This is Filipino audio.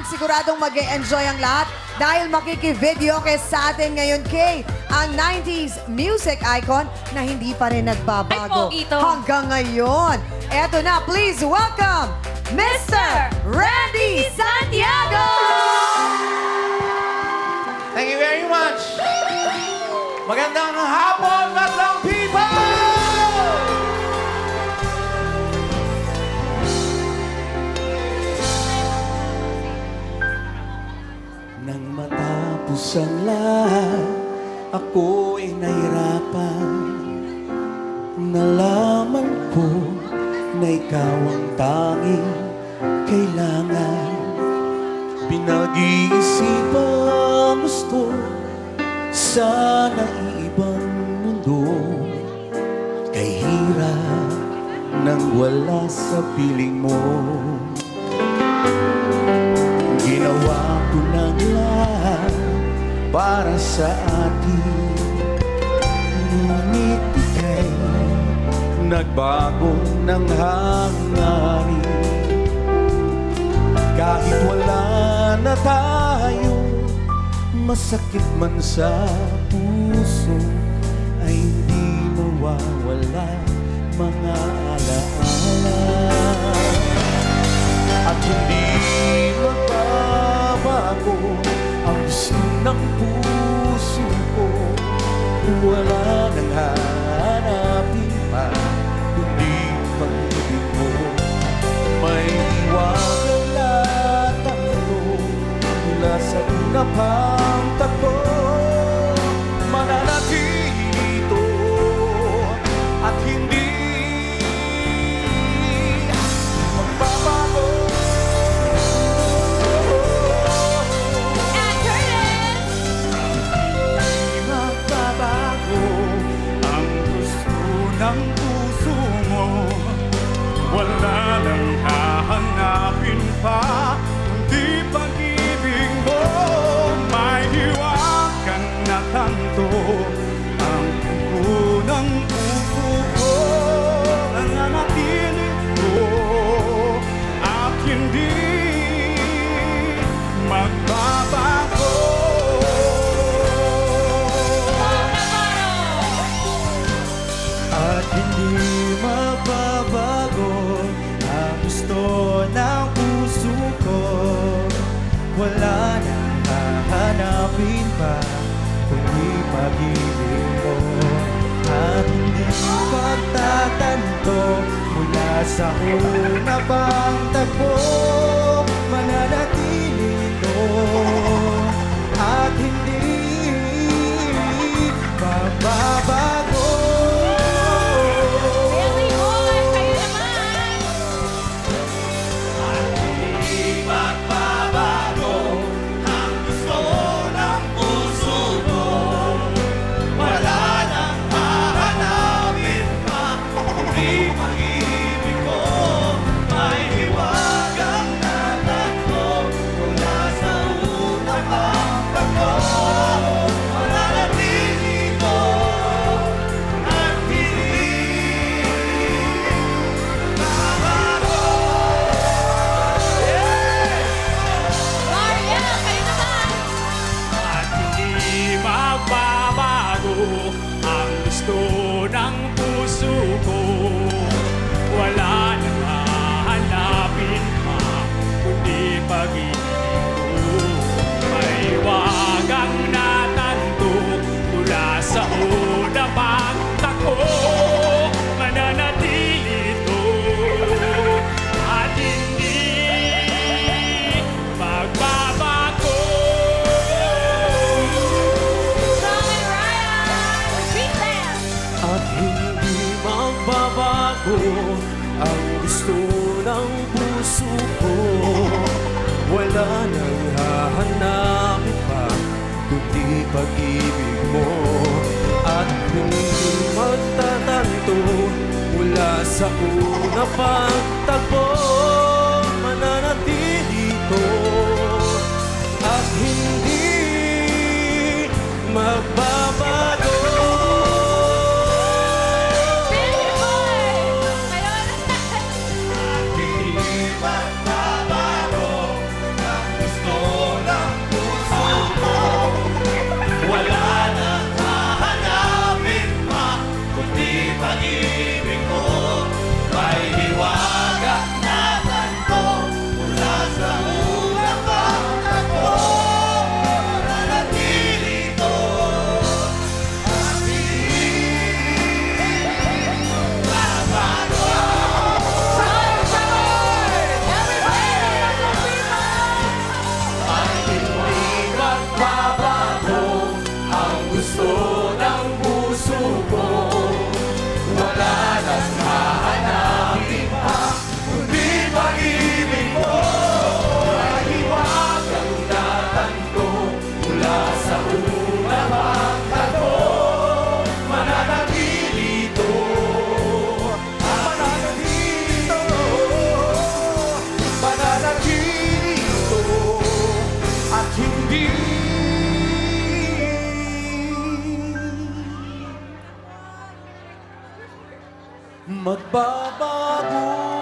yan! Siguradong mag-e-enjoy ang lahat dahil makiki-video kay sa atin ngayon kay ang 90s music icon na hindi pa rin nagbabago Ay, pogi to. hanggang ngayon. Eto na, please welcome Mr. Randy Santiago! Thank you very much. Magandang hapon, Madlang people! Nang matapos ang lahat, ako'y nahirapan. Nalaman ko na ikaw ang tanging kailangan. Pinag-iisipan gusto, sana ibang mundo. Kay hirap nang wala sa piling mo. Ginawa ko ng lahat para sa atin. Ngunit ika'y nagbago ng hangarin. Kahit wala na tayo, masakit man sa puso, ay hindi mawawala mga alaala. At hindi magbabago ang gusto ng puso ko. Wala nang hanapin pa, kundi pag-ibig mo. May iwanan lahat ako mula sa una pang tagpo. Mananatili dito at hindi magbabago. Hindi magbabago ang gusto ng puso mo. Wala nang hahanapin pa, kundi pag-ibig mo. May hiwagan na tanto ang puso ng puso ko. Nananatili ko at hindi magbabago. At hindi magbabago ang gusto ng puso ko. Wala nang hahanapin pa, kundi pag-ibig mo. At hindi pagtatanto mula sa una pang tagpo. Mananatili ito at hindi magbabago. Ang gusto ng puso ko, wala nang hahanapin pa, kundi pag-ibig ko. May wagang natanto mula sa una pang tagpo. Mananatili ito at hindi magbabago. At hindi magbabago ang gusto ng puso ko. Wala nang hahanapin pa, kundi pag-ibig mo. At hindi magtatanto mula sa una pang tagpo. Mananatili ito at hindi magbabago. Magbabago ang gusto magbabago.